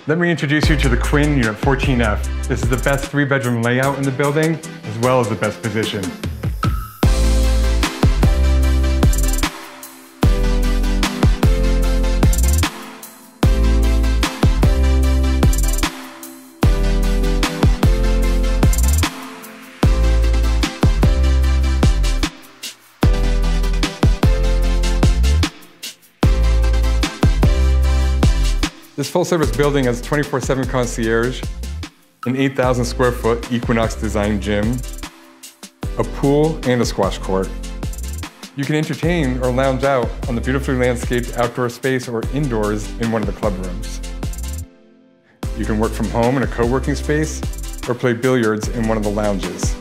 Let me introduce you to the Quinn14F. This is the best 3-bedroom layout in the building, as well as the best position. This full-service building has 24/7 concierge, an 8,000 square foot Equinox design gym, a pool, and a squash court. You can entertain or lounge out on the beautifully landscaped outdoor space or indoors in one of the club rooms. You can work from home in a co-working space or play billiards in one of the lounges.